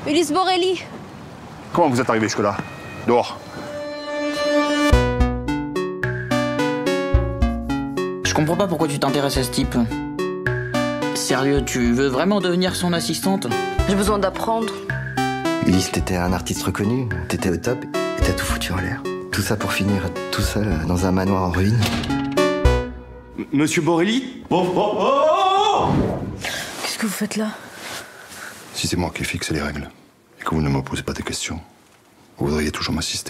Ulysse Borelli. Comment vous êtes arrivé jusque-là? Dehors. Je comprends pas pourquoi tu t'intéresses à ce type. Sérieux, tu veux vraiment devenir son assistante? J'ai besoin d'apprendre. Ulysse, t'étais un artiste reconnu, t'étais au top et t'as tout foutu en l'air. Tout ça pour finir tout seul dans un manoir en ruine. Monsieur Borelli? Qu'est-ce que vous faites là? Si c'est moi qui fixe les règles et que vous ne me posez pas de questions, vous voudriez toujours m'assister?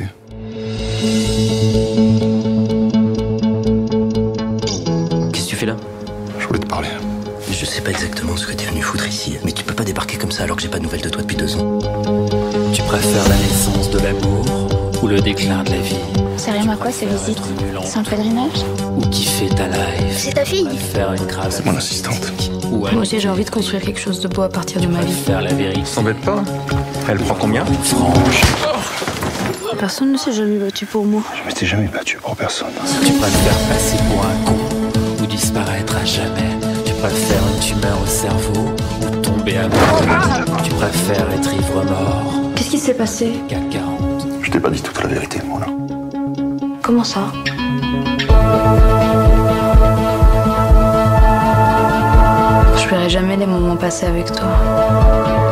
Qu'est-ce que tu fais là? Je voulais te parler. Je sais pas exactement ce que t'es venu foutre ici, mais tu peux pas débarquer comme ça alors que j'ai pas de nouvelles de toi depuis 2 ans. Tu préfères la naissance de l'amour ou le déclin de la vie? Ça rime à quoi ces visites? C'est un pèlerinage? Ou kiffer ta life? C'est ta fille? Faire une cravate? C'est mon assistante. Ou Moi aussi j'ai envie de construire quelque chose de beau à partir de ma vie. faire la vérité? S'embête pas. Elle prend combien? Franche. Personne ne s'est jamais battu pour moi. Je m'étais jamais battu pour personne. Tu préfères passer pour un con ou disparaître à jamais? Tu préfères une tumeur au cerveau ou tomber amoureux? Tu préfères être ivre-mort Qu'est-ce qui s'est passé? qu'à 40? Je t'ai pas dit toute la vérité, moi, là. Comment ça? Je verrai jamais les moments passés avec toi.